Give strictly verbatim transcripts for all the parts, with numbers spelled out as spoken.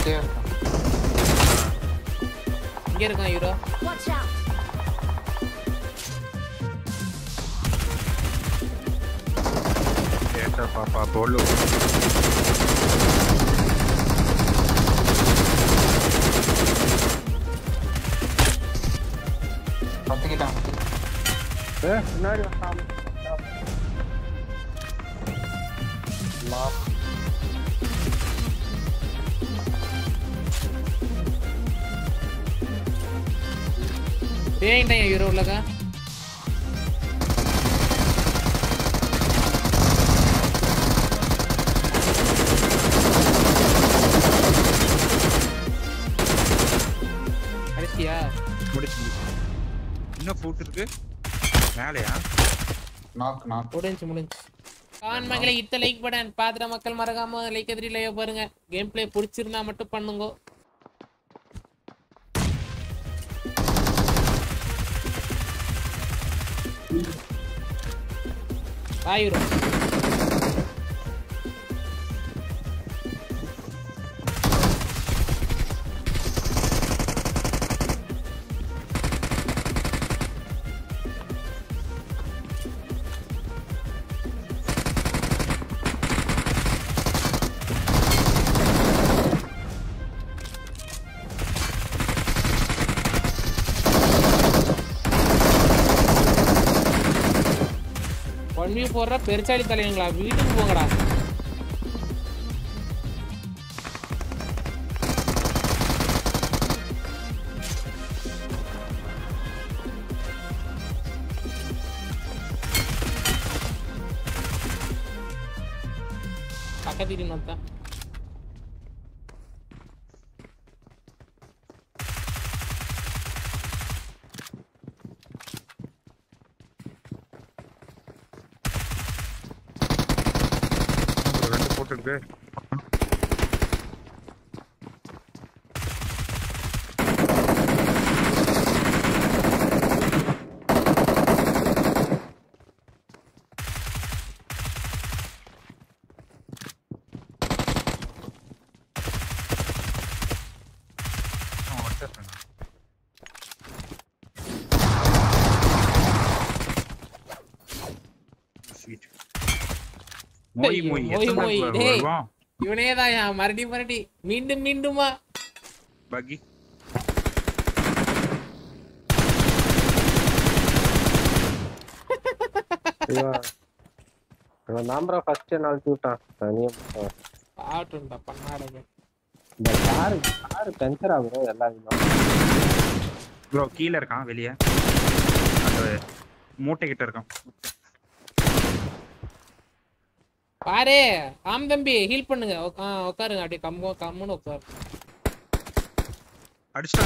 இங்கே இருக்கான். இங்க இருக்கான் ஹீரோ. Watch out. ஏட்டா பாப்பா போலு. பத்துக்கிட்டான். ஏ பின்னாடி வந்தாம். மா டேய் டேய் ஹீரோ உள்ளக. அடிச்சியா? முடிச்சு முடிச்சு. இன்னும் ஃபுட் இருக்கு. மேலையா? Knock knock. முடிஞ்சு முடிஞ்சு. கான் மகளே இத்த லைக் பட்டன் பாத்துற மக்கள் மறக்காம லைக் எதிரி லைவ் பாருங்க. கேம் பிளே பிடிச்சிருந்தா மட்டும் பண்ணுங்க. ஆயிரோ ஒன் வி போடுற பெருச்சாளி தலைங்களா வீட்டுக்கு போங்கடா. பக்கத்து நோத்தான் இருக்கு. மோய் மோய் மோய் மோய் டேய் வா இவனேதான் மறுடி மறுடி மீண்டும் மீண்டுமா பகி இவன் நாம்பரா ஃபர்ஸ்ட் நாள் டூட்டான் தனியா ஆட்டுண்டா பண்ணாடங்க. இந்த கார் கார் பஞ்சர் ஆகுது எல்லா இதுவும். ப்ரோ கீழ இருக்கான் வெளிய அந்த மூட்டை கிட்ட இருக்கான். பாரு ஆம் தம்பி ஹீல் பண்ணுங்க. உட்காருங்க அப்படியே கம்மு கம்முன்னு உட்காரு. அடிச்சா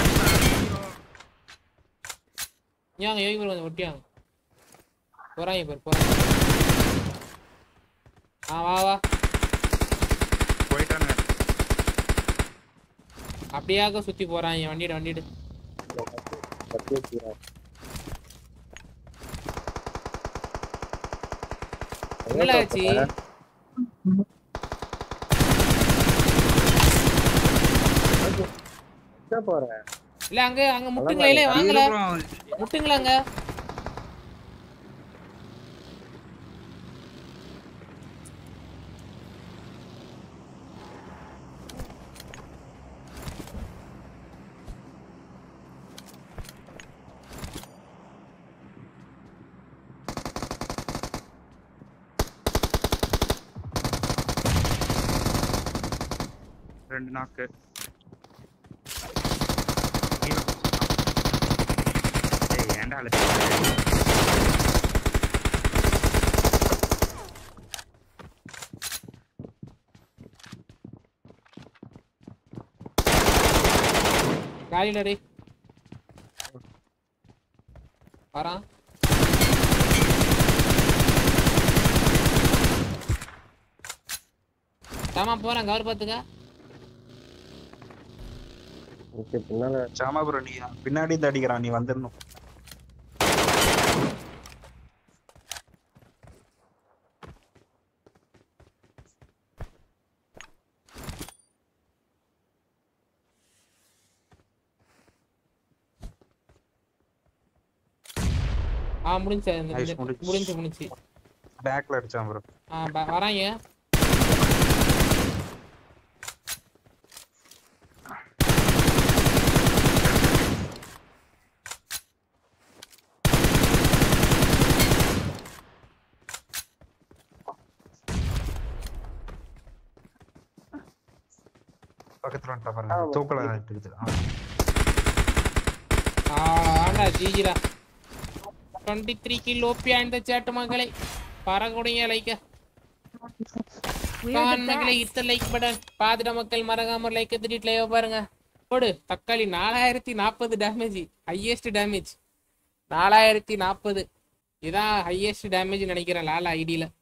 ஏங்க யோகி பேர் கொஞ்சம் ஒட்டியாங்க போறாங்க பேர் போறாங்க. ஆ வா வா போயிட்டாங்க. அப்படியாக சுத்தி போறாங்க. வண்டிடு வண்டிடு என்னடா ஆச்சு? போறேன் இல்ல அங்க அங்க முட்டுங்களே வாங்கல முட்டுங்களாங்க. ரெண்டு நாக்கு ஏன்டா அழைச்சு காலிலடி வரான். சாமா போறேன் கவர் பாத்துக்க. ஓகே பின்னால சாமா ப்ரோ நீ பின்னாடி இருந்து அடிக்கிறான். நீ வந்துடணும். ஆ முடிஞ்சு Nice, முடிஞ்சு. முடிஞ்சு முடிஞ்சு பேக்ல அடிச்சான் ப்ரோ. ஆ ப- வராங்க. பக்கத்துல வந்துட்டா பாருங்க. தூக்கல இருக்குது. ஆண்டா ஜிஜிடா. டுவெண்ட்டி த்ரீ கில் ஓபியா இந்த சேட்டு மக்களை பறகுடைய லைக்க கான் மக்களை இத்த லைக் பட்டன் பாத்துட்ட மக்கள் மறக்காம லைக் திடீட்ல பாருங்க. போடு தக்காளி நாலாயிரத்தி நாற்பது டேமேஜ், ஹையஸ்ட் டேமேஜ் நாலாயிரத்தி நாற்பது. இதான் ஹையஸ்ட் டேமேஜ் நினைக்கிறேன் லாலா ஐடியில.